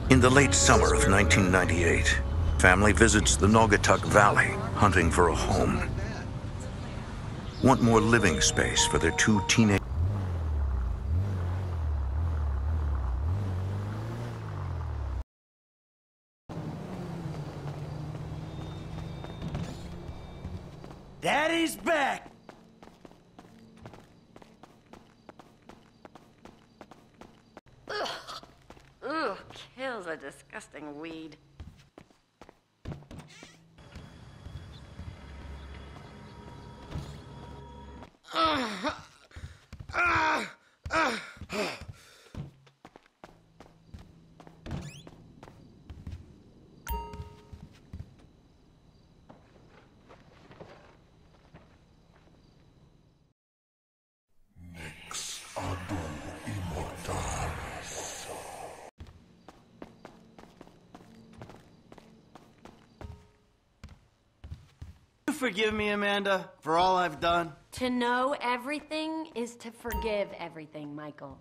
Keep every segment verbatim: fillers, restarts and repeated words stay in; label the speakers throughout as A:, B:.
A: In the late summer of nineteen ninety-eight, family visits the Naugatuck Valley, hunting for a home. Want more living space for their two teenage...
B: Daddy's back!
C: Ugh. Ugh, kills a disgusting weed.
B: Uh, uh, uh. Forgive me, Amanda, for all I've done.
C: To know everything is to forgive everything, Michael.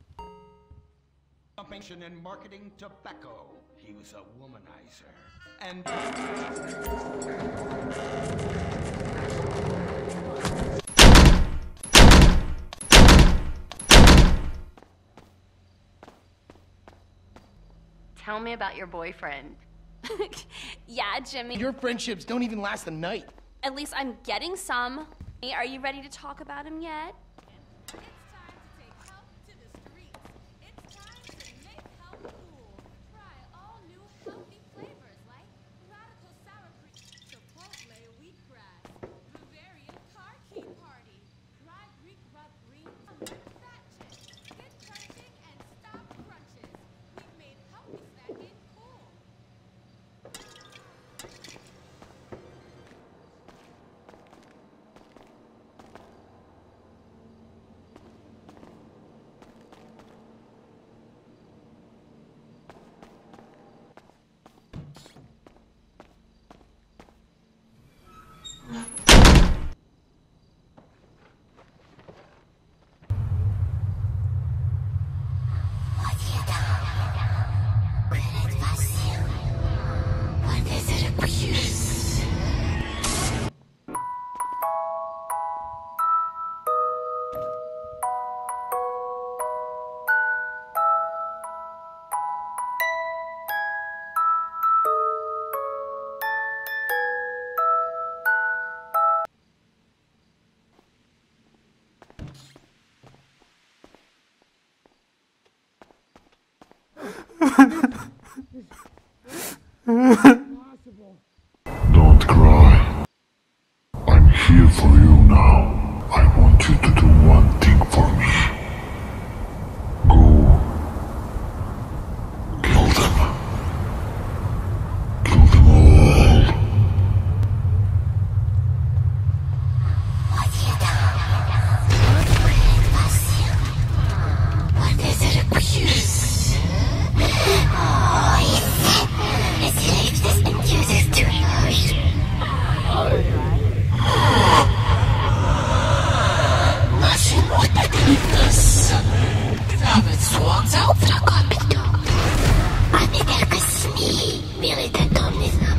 D: Mention in marketing tobacco. He was a womanizer. And...
C: Tell me about your boyfriend.
E: Yeah, Jimmy.
F: Your friendships don't even last a night.
E: At least I'm getting some. Are you ready to talk about him yet?
G: Don't cry. I'm here for you now. I want you to do one thing for me. Go. Kill them. Kill them all.
H: What is it abuse? Oh, yes. As he leaves this and uses to hurt. Naszym utakliwność. Nawet słońce obfrakować to. A nie tylko śni, mieli te domy.